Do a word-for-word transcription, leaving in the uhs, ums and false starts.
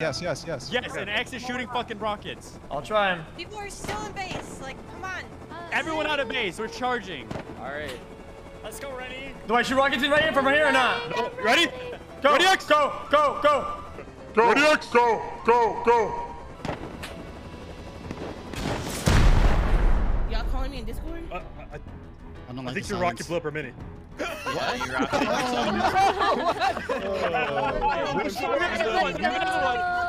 Yes, yes, yes. Yes, and X is shooting fucking rockets. I'll try him. People are still in base. Like, come on. Uh, Everyone out of base. We're charging. All right. Let's go, ready? Do I shoot rockets in right here from here or not? No, ready? Go, Ready, X? go, go, go. Go. Ready, X, go, go, go. Y'all calling me in Discord? Uh, I, I don't like I think the your silence. rocket blew up per minute. Yeah, you're right. Oh, no. Oh,